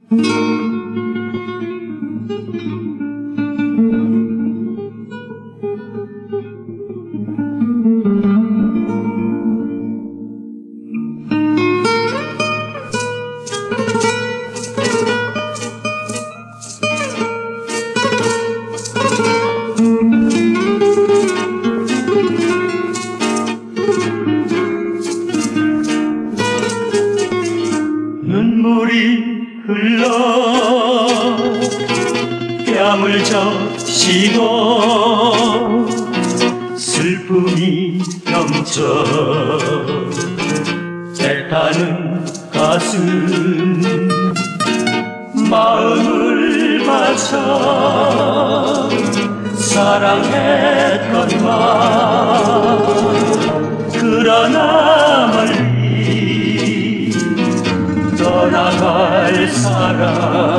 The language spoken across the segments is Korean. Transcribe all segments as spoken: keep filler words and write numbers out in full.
눈물이 흘러 뺨을 적시고 슬픔이 넘쳐 애타는 가슴 마음을 바쳐 사랑했건만 그러나 멀리 떠나갈 사람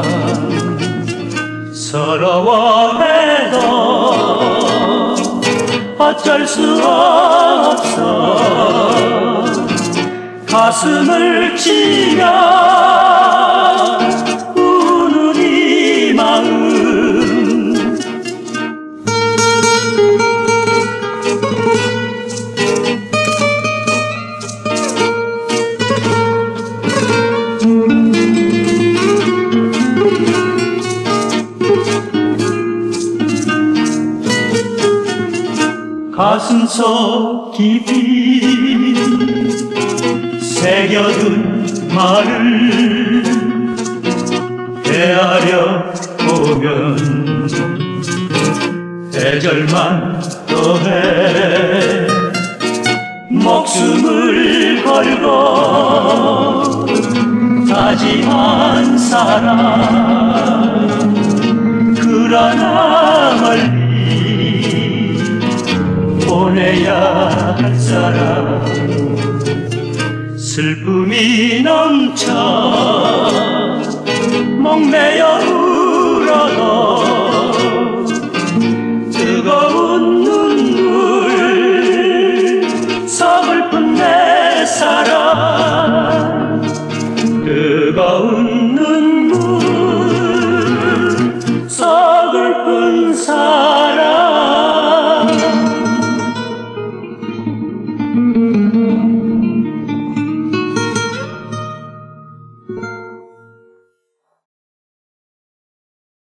서러워해도 어쩔 수 없어 가슴을 치며 우는 이 마음 가슴속 깊이 새겨둔 말을 헤아려 보면 애절만 더해 목숨을 걸고 다짐한 사람 그러나 멀리 보내야 할 사람 슬픔이 넘쳐 목매여 울어도